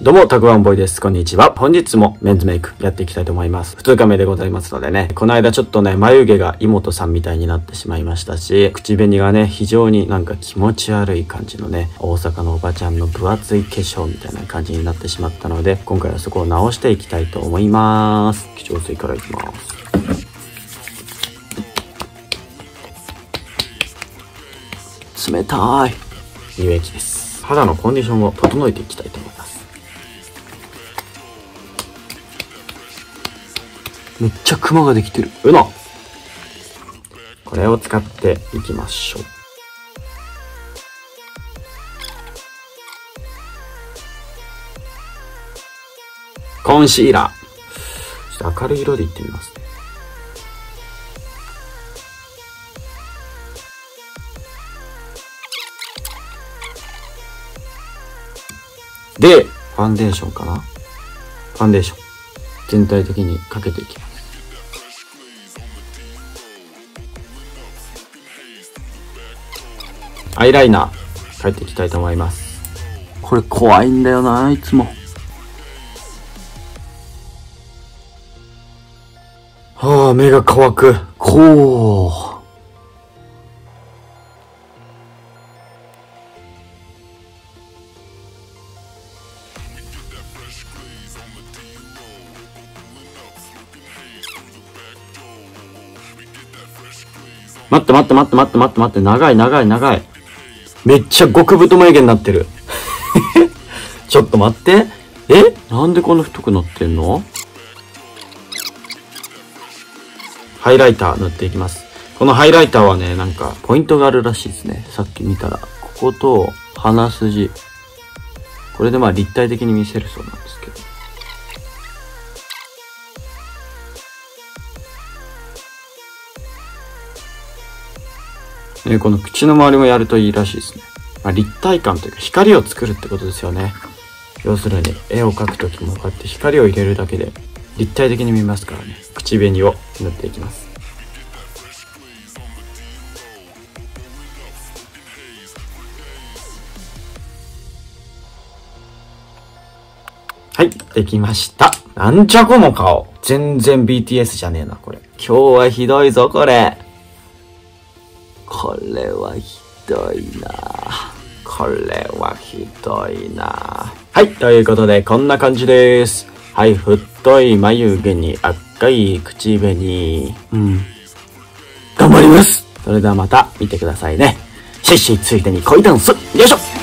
どうも、たくわんボーイです。こんにちは。本日もメンズメイクやっていきたいと思います。2日目でございますのでね、この間ちょっとね、眉毛が妹さんみたいになってしまいましたし、口紅がね、非常になんか気持ち悪い感じのね、大阪のおばちゃんの分厚い化粧みたいな感じになってしまったので、今回はそこを直していきたいと思います。化粧水からいきます。冷たい乳液です。肌のコンディションを整えていきたいと思います。めっちゃクマができてる。これを使っていきましょう。コンシーラー。ちょっと明るい色でいってみますね。で、ファンデーションかな。ファンデーション。全体的にかけていきます。アイライナー描いていきたいと思います。これ怖いんだよな、いつも。はあ、目が乾く。こう。待って。長い。めっちゃ極太眉毛になってる。ちょっと待って。なんでこんな太くなってんの？ハイライター塗っていきます。このハイライターはね、なんかポイントがあるらしいですね。さっき見たら。ここと鼻筋。これでまあ立体的に見せるそうなんですけど。この口の周りもやるといいらしいですね。まあ、立体感というか光を作るってことですよね。要するに絵を描くときもこうやって光を入れるだけで立体的に見ますからね。口紅を塗っていきます。はい、できました。なんじゃこの顔。全然 BTS じゃねえな、これ。今日はひどいぞ、これ。これはひどいな。はい、ということで、こんな感じです。はい、太い眉毛に赤い口紅。頑張ります。それではまた見てくださいね。シェイシェイついでに恋ダンス。よいしょ。